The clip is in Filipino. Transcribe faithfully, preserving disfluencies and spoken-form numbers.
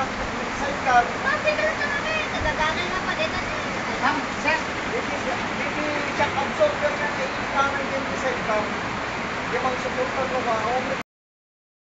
sidecar. Masigal na kami. Nagaganan na pa din. Ma'am, sir. Hindi shock absorber na naiitangan din sa sidecar. Yung mga suportan mo ba,